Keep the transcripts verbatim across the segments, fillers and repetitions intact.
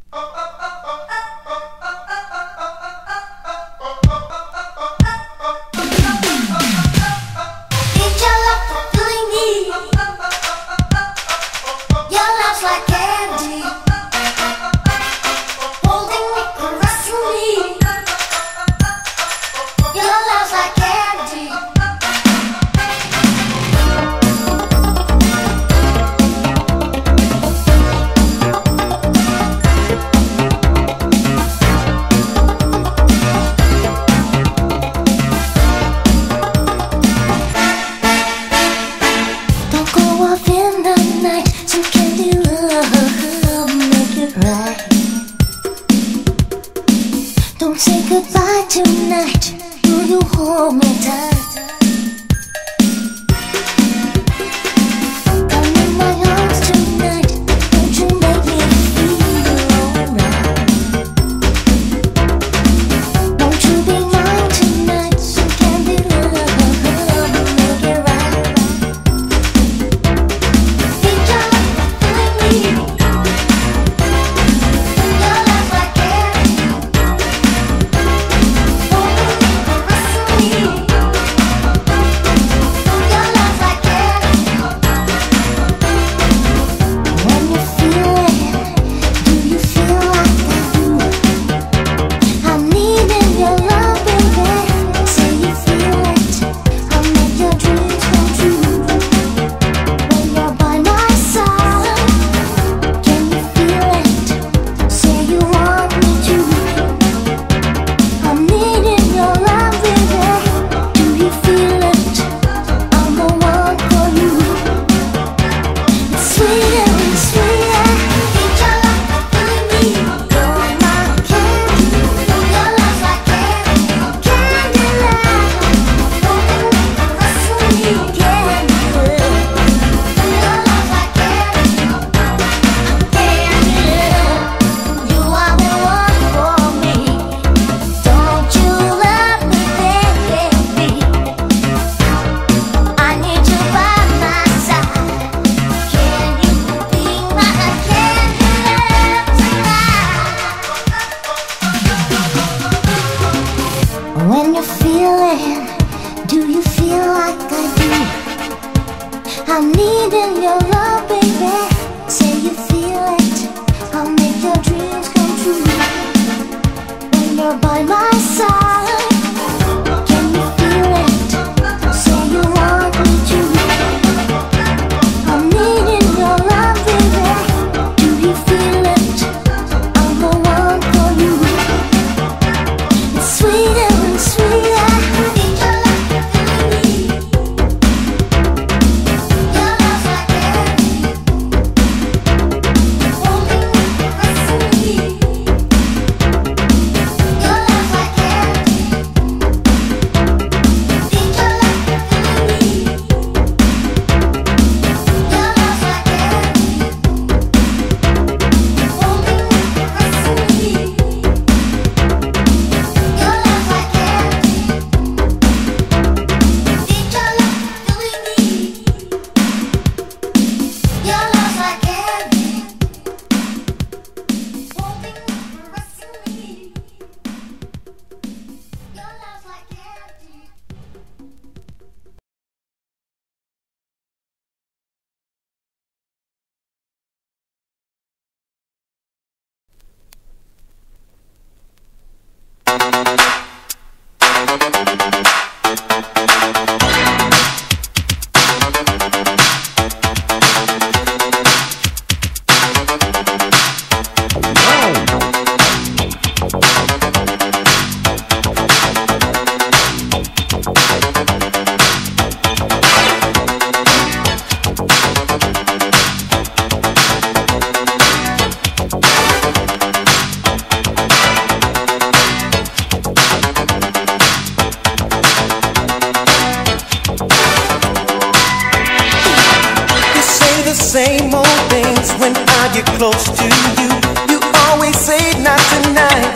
same old things when I get close to you. You always say not tonight.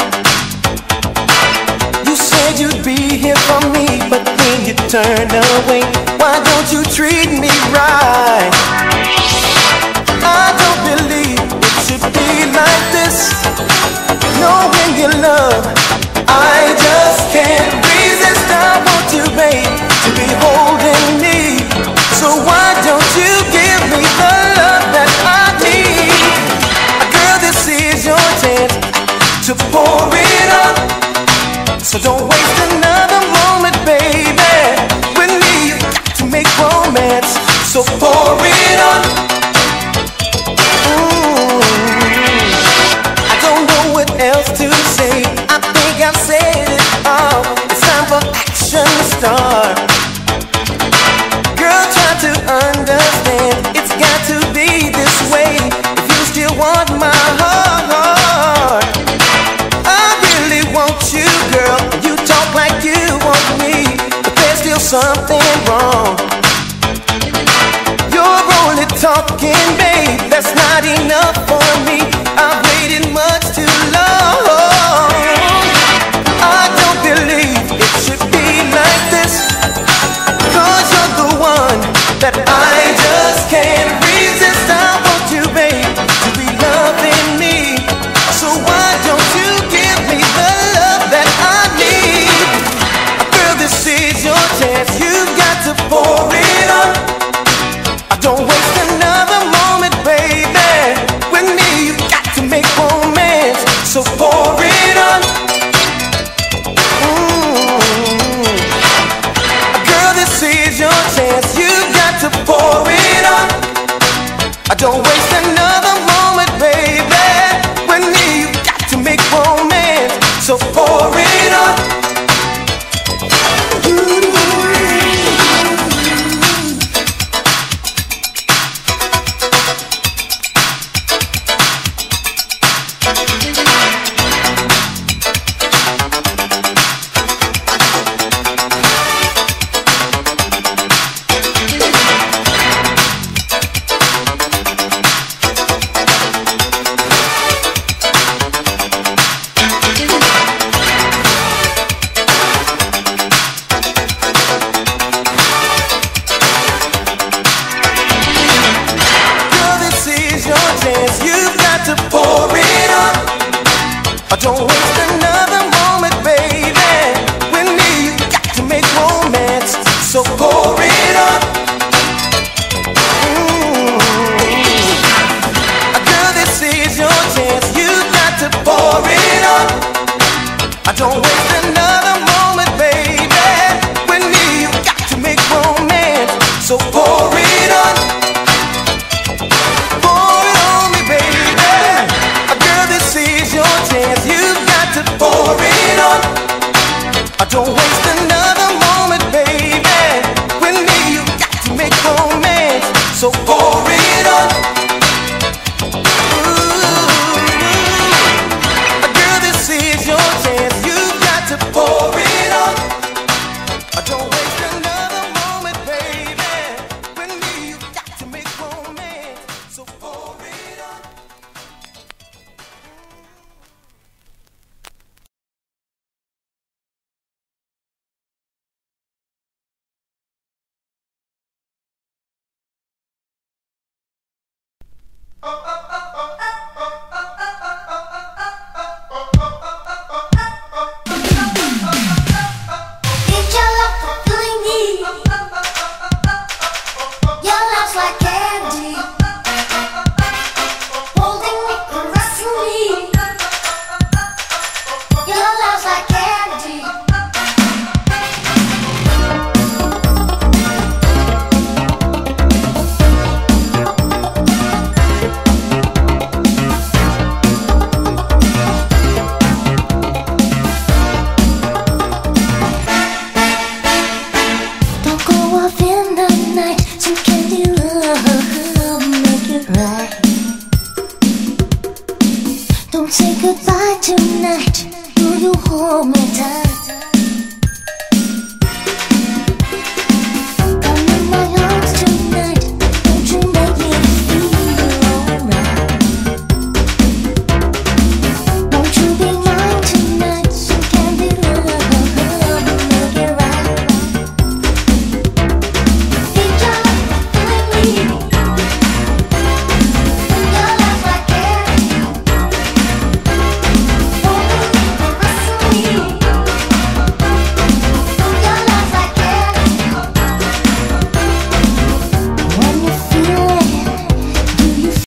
You said you'd be here for me, but when you turn away, why don't you treat me right? I don't believe it should be like this. to pour it on. So don't waste another moment, baby. With me, you got to make romance. So pour it on. Mm. I don't know what else to say. I think I've said it all. It's time for action to start. Girl, try to understand. It's got to be this way if you still want my heart. I really want you, girl. You talk like you want me, but there's still something wrong. You're only talking, babe. That's not enough for me. I've waited much too long. I don't believe it should be like this, 'cause you're the one that I just can't resist. I want you, babe, to be loving me. So why don't you give me the love that I need? Girl, this is your chance. You've got to pour it on. Don't waste another moment, baby. With me, you got to make romance. So pour it on. Mm. Girl, this is your chance. You got to pour it on. Don't waste another moment, baby. With me, you got to make romance. So pour it on. Don't waste another moment, baby. With me, you got to make romance. So pour it on. Mm. Girl, this is your chance. You got to pour it on. Don't waste another moment, baby. With me, you got to make romance. So pour it on. Pour it on me, baby. Girl, this is your chance. You've got to pour it on. Don't waste another moment, baby. With me, you got to make romance. So pour it on. Ooh. Girl, this is your chance. You've got to pour it on. Don't waste another moment, baby. With me, you got to make romance. So pour it on. Don't say goodbye tonight. Will you hold me tight?